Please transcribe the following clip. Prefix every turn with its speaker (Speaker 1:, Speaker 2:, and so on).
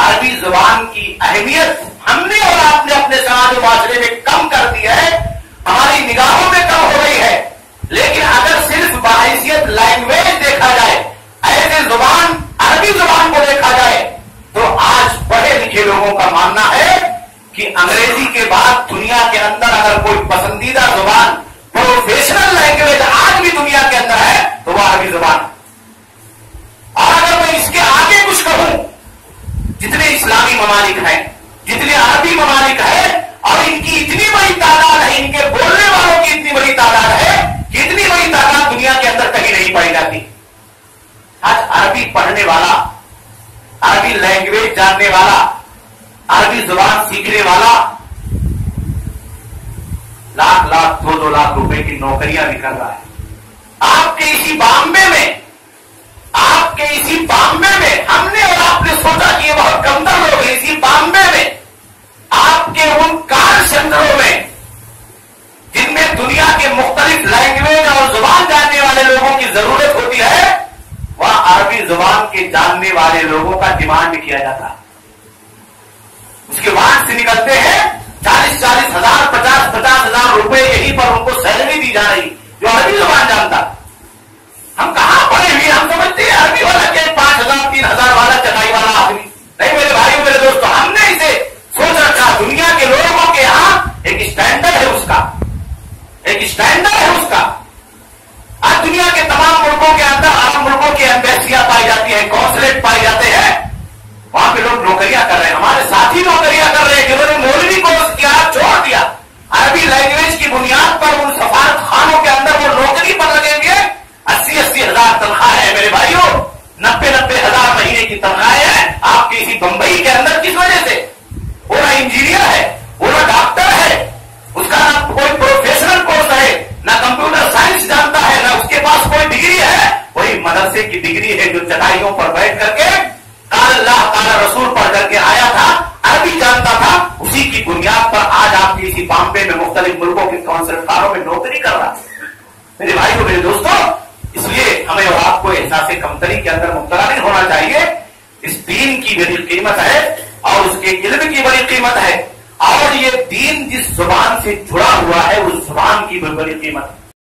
Speaker 1: عربی زبان کی اہمیت ہم نے اور آپ نے اپنے سماج و معاشرے میں کم کر دی ہے، ہماری نگاہوں میں کم ہو گئی ہے. لیکن اگر صرف بحیثیت لینگویج دیکھا جائے، ایسے زبان عربی زبان کو دیکھا جائے، تو آج پڑھے لکھے لوگوں کا ماننا ہے کہ انگریزی کے بعد دنیا کے اندر اگر کوئی پسندیدہ زبان، پروفیشنل لینگویج آج بھی دنیا کے اندر ہے تو وہ عربی زبان. اور اگر میں اس کے آگے کچھ کہوں، جتنے اسلامی ممالک ہیں، جتنے عربی ممالک ہیں، اور ان کی اتنی بڑی تعداد ہے، ان کے بولنے والوں کی اتنی بڑی تعداد ہے کہ اتنی بڑی تعداد دنیا کے اندر کہیں نہیں پائی جاتی. آج عربی پڑھنے والا، عربی لینگویج جاننے والا، عربی زبان سیکھنے والا لاکھ لاکھ 2-2 لاکھ روپے کی نوکریاں بھی کر رہا ہے. آپ کے اسی بامبے میں، آپ کے اسی بامبے میں ہم نے اور آپ نے سوچا کہ یہ بہت کمتر لوگ ہیں. اسی بامبے میں آپ کے ان کار سینٹروں میں جن میں دنیا کے مختلف لینگویج اور زبان جاننے والے لوگوں کی ضرورت ہوتی ہے، وہاں عربی زبان کے جاننے والے لوگوں کا ڈیمانڈ کیا جاتا ہے. اس کے بعد سے نکلتے ہیں 40-40 ہزار 50-50 ہزار روپے یہیں پر ان کو سیلری دی جا رہی جو عربی زبان جانتا. ہم کہاں پڑے ہوئے، ہم سمجھتے ہیں عربی والا کہ 5,000 3,000 والا چٹائی والا آدمی. نہیں میرے بھائیوں میرے دوستوں، ہم نے اسے سوچ رکھا دنیا کے لوگوں کے یہاں ایک اسٹینڈرڈ ہے، اس کا ایک اسٹینڈرڈ ہے اس کا. آج دنیا کے تمام ملکوں کے اندر، عرب ملکوں کی ایمبیسیاں پائی جاتی ہیں، قونصلیٹ پائے جاتے ہیں، وہاں پہ لوگ نوکریاں کر رہے ہیں. ہمارے ساتھی نوکریاں کر رہے ہیں جنہوں نے مولوی کورس کیا، چھوڑ دیا. عربی لینگویج کی بنیاد پر ان سفارت خانوں کے اندر وہ نوکری پر لگے ہوئے 80-80 ہزار تنخواہ ہے. میرے بھائیوں 90-90 ہزار مہینے کی تنخواہ ہے. آپ کے اسی بمبئی کے اندر کس وجہ سے؟ وہ نہ انجینئر ہے، وہ نہ ڈاکٹر ہے، اس کا نہ کوئی پروفیشنل کورس ہے، نہ کمپیوٹر سائنس جانتا ہے، نہ اس کے پاس کوئی ڈگری ہے. وہی مدرسے کی ڈگری ہے جو چٹائیوں پر بیٹھ کر کے قال اللہ قال رسول پڑھ کر کے آیا تھا، عربی جانتا تھا. اسی کی بنیاد پر آج آپ کی اسی بامبے میں مختلف ملکوں کے کونسل خانوں میں نوکری کر رہا ہے. میرے بھائیوں میرے دوستوں، اس لیے ہمیں اور آپ کو احساس کمتری کے اندر مبتلا نہیں ہونا چاہیے. اس دین کی بڑی قیمت ہے اور اس کے علم کی بڑی قیمت ہے، اور یہ دین جس زبان سے جڑا ہوا ہے اس زبان کی بھی بڑی قیمت ہے.